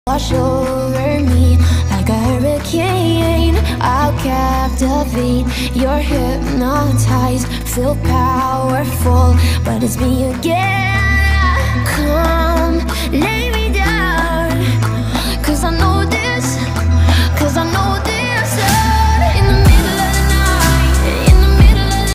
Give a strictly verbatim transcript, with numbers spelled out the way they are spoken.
wash over me like a hurricane. I'll captivate, you're hypnotized, feel powerful, but it's me again.